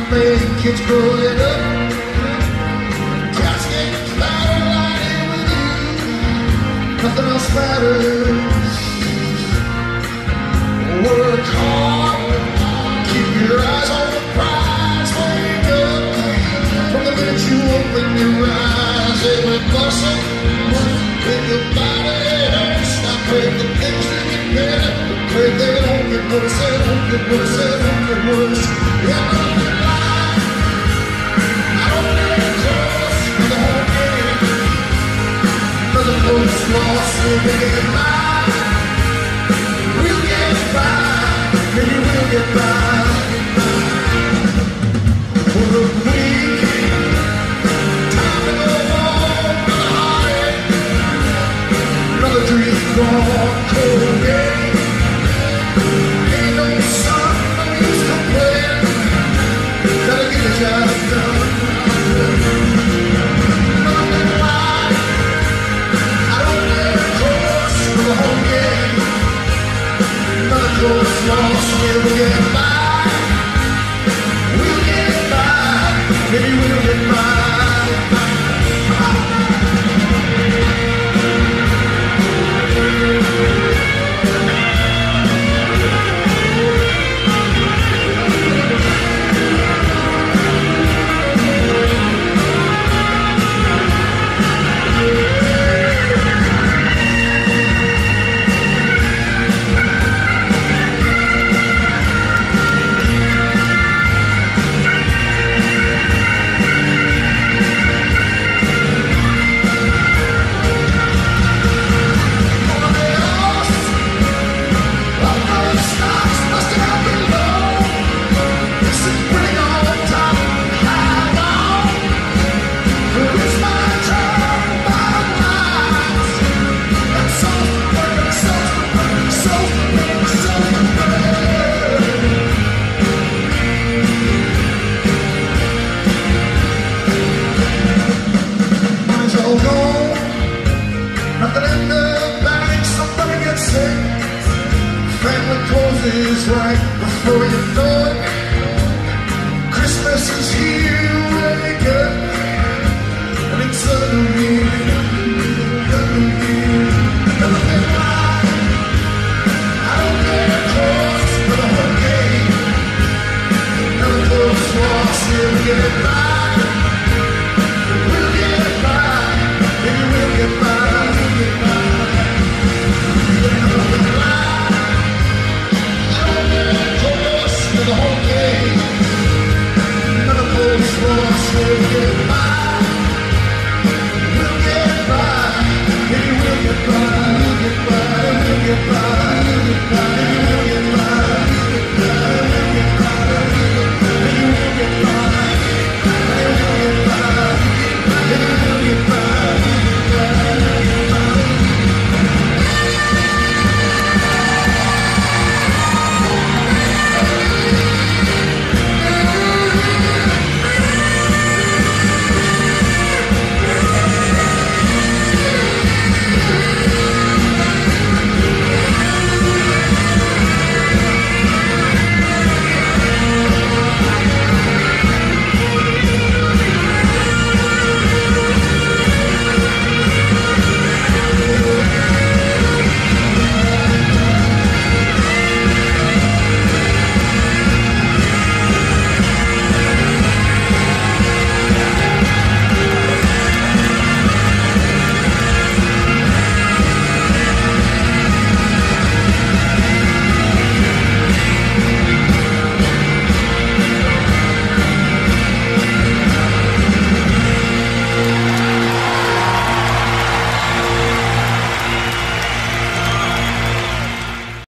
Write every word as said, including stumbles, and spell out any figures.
making kids growing up. Cats get cloudy lighting with you. Nothing else matters. Work hard, keep your eyes on the prize. Wake up from the minute you open your eyes. Every muscle in your body hurts. Stop praying the things that get better. Pray they don't get worse, they don't get worse, they don't get worse. Yeah, I don't get life. I don't get close to the whole game. Another close loss, we'll get by. We'll get by. Maybe we'll get by. For a week, time to go home to the heartache. Another dream gone cold again. Ain't no sun, no use complaining. Gotta get the job done. Nothing like I don't get close to the whole game. Another close loss, yeah, we'll get by. We'll get by. Maybe we'll get by. Is right before you know it. Christmas is here, wake up, and it's suddenly, suddenly, nothing like I don't get close to the whole game. Another close loss, here we get by.